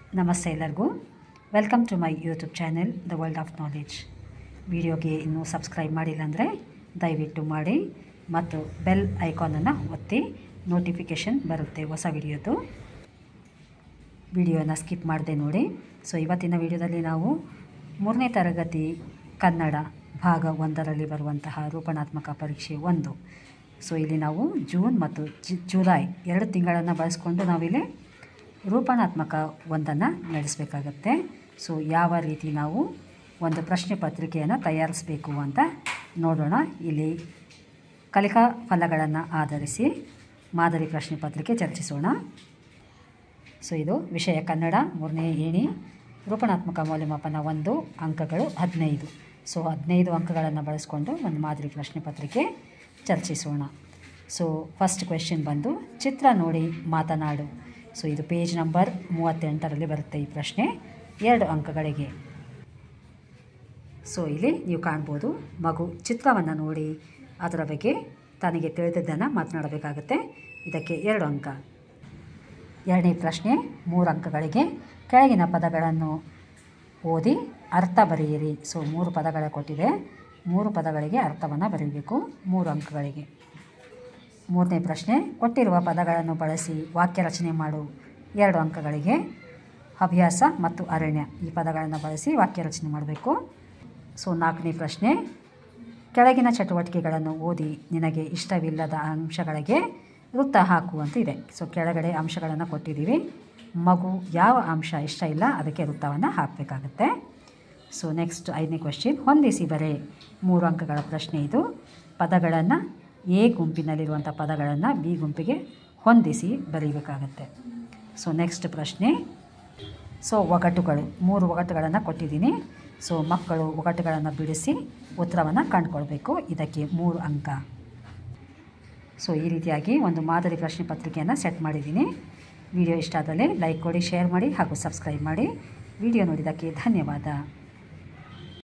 ನಮಸ್ತೆ ಎಲ್ಲರಿಗೂ. Welcome to my YouTube channel the world of knowledge. ವಿಡಿಯೋಗೆ ಇನ್ನೂ ಸಬ್ಸ್ಕ್ರೈಬ್ ಮಾಡಿಲ್ಲ ಅಂದರೆ ದಯವಿಟ್ಟು ಮಾಡಿ ಮತ್ತು ಬೆಲ್ ಐಕಾನನ್ನು ಒತ್ತಿ, ನೋಟಿಫಿಕೇಷನ್ ಬರುತ್ತೆ ಹೊಸ ವಿಡಿಯೋನ ಸ್ಕಿಪ್ ಮಾಡದೆ ನೋಡಿ. ಸೊ ಇವತ್ತಿನ ವಿಡಿಯೋದಲ್ಲಿ ನಾವು 3ನೇ ತರಗತಿ ಕನ್ನಡ ಭಾಗ 1ರಲ್ಲಿ ಬರುವಂತಹ ರೂಪಣಾತ್ಮಕ ಪರೀಕ್ಷೆ 1. ಸೊ ಇಲ್ಲಿ ನಾವು ಜೂನ್ ಮತ್ತು ಜುಲೈ 2 ತಿಂಗಳನ್ನು ಬಳಸ್ಕೊಂಡು ನಾವಿಲ್ಲಿ ರೂಪಣಾತ್ಮಕ 1ಅನ್ನು ನಡೆಸಬೇಕಾಗತ್ತೆ. ಸೊ ಯಾವ ರೀತಿ ನಾವು ಒಂದು ಪ್ರಶ್ನೆ ಪತ್ರಿಕೆಯನ್ನು ತಯಾರಿಸಬೇಕು ಅಂತ ನೋಡೋಣ. ಇಲ್ಲಿ ಕಲಿಕಾ ಫಲಗಳನ್ನು ಆಧರಿಸಿ ಮಾದರಿ ಪ್ರಶ್ನೆ ಪತ್ರಿಕೆ ಚರ್ಚಿಸೋಣ. ಸೊ ಇದು ವಿಷಯ ಕನ್ನಡ 3ನೇ ಏಣಿ, ರೂಪಣಾತ್ಮಕ ಮೌಲ್ಯಮಾಪನ 1, ಅಂಕಗಳು 15. ಸೊ 15 ಅಂಕಗಳನ್ನು ಬಳಸ್ಕೊಂಡು ಒಂದು ಮಾದರಿ ಪ್ರಶ್ನೆ ಪತ್ರಿಕೆ ಚರ್ಚಿಸೋಣ. ಸೊ ಫಸ್ಟ್ ಕ್ವೆಶ್ಚನ್ ಬಂದು ಚಿತ್ರ ನೋಡಿ ಮಾತನಾಡು. ಸೊ ಇದು ಪೇಜ್ ನಂಬರ್ 38ರಲ್ಲಿ ಬರುತ್ತೆ ಈ ಪ್ರಶ್ನೆ, 2 ಅಂಕಗಳಿಗೆ. ಸೊ ಇಲ್ಲಿ ನೀವು ಕಾಣ್ಬೋದು, ಮಗು ಚಿತ್ರವನ್ನು ನೋಡಿ ಅದರ ಬಗ್ಗೆ ತನಗೆ ತಿಳಿದಿದ್ದನ್ನು ಮಾತನಾಡಬೇಕಾಗುತ್ತೆ. ಇದಕ್ಕೆ 2 ಅಂಕ. 2ನೇ ಪ್ರಶ್ನೆ 3 ಅಂಕಗಳಿಗೆ. ಕೆಳಗಿನ ಪದಗಳನ್ನು ಓದಿ ಅರ್ಥ ಬರೆಯಿರಿ. ಸೊ 3 ಪದಗಳ ಕೊಟ್ಟಿದೆ, 3 ಪದಗಳಿಗೆ ಅರ್ಥವನ್ನು ಬರೆಯಬೇಕು, 3 ಅಂಕಗಳಿಗೆ. 3ನೇ ಪ್ರಶ್ನೆ ಕೊಟ್ಟಿರುವ ಪದಗಳನ್ನು ಬಳಸಿ ವಾಕ್ಯ ರಚನೆ ಮಾಡು, 2 ಅಂಕಗಳಿಗೆ. ಹವ್ಯಾಸ ಮತ್ತು ಅರಣ್ಯ ಈ ಪದಗಳನ್ನು ಬಳಸಿ ವಾಕ್ಯ ರಚನೆ ಮಾಡಬೇಕು. ಸೊ 4ನೇ ಪ್ರಶ್ನೆ ಕೆಳಗಿನ ಚಟುವಟಿಕೆಗಳನ್ನು ಓದಿ ನಿನಗೆ ಇಷ್ಟವಿಲ್ಲದ ಅಂಶಗಳಿಗೆ ವೃತ್ತ ಹಾಕು ಅಂತ ಇದೆ. ಸೊ ಕೆಳಗಡೆ ಅಂಶಗಳನ್ನು ಕೊಟ್ಟಿದ್ದೀವಿ, ಮಗು ಯಾವ ಅಂಶ ಇಷ್ಟ ಇಲ್ಲ ಅದಕ್ಕೆ ವೃತ್ತವನ್ನು ಹಾಕಬೇಕಾಗತ್ತೆ. ಸೊ ನೆಕ್ಸ್ಟ್ 5ನೇ ಕ್ವೆಶ್ಚನ್ ಹೊಂದಿಸಿ ಬರೆ, 3 ಅಂಕಗಳ ಪ್ರಶ್ನೆ ಇದು. ಪದಗಳನ್ನು ಎ ಗುಂಪಿನಲ್ಲಿರುವಂಥ ಪದಗಳನ್ನು ಬಿ ಗುಂಪಿಗೆ ಹೊಂದಿಸಿ ಬರೀಬೇಕಾಗತ್ತೆ. ಸೊ ನೆಕ್ಸ್ಟ್ ಪ್ರಶ್ನೆ ಸೊ ಒಗಟುಗಳು, 3 ಒಗಟುಗಳನ್ನು ಕೊಟ್ಟಿದ್ದೀನಿ. ಸೊ ಮಕ್ಕಳು ಒಗಟುಗಳನ್ನು ಬಿಡಿಸಿ ಉತ್ತರವನ್ನು ಕಂಡುಕೊಳ್ಬೇಕು, ಇದಕ್ಕೆ 3 ಅಂಕ. ಸೊ ಈ ರೀತಿಯಾಗಿ ಒಂದು ಮಾದರಿ ಪ್ರಶ್ನೆ ಪತ್ರಿಕೆಯನ್ನು ಸೆಟ್ ಮಾಡಿದ್ದೀನಿ. ವಿಡಿಯೋ ಇಷ್ಟ ಆದಲ್ಲಿ ಲೈಕ್ ಕೊಡಿ, ಶೇರ್ ಮಾಡಿ ಹಾಗೂ ಸಬ್ಸ್ಕ್ರೈಬ್ ಮಾಡಿ. ವಿಡಿಯೋ ನೋಡಿದ್ದಕ್ಕೆ ಧನ್ಯವಾದ.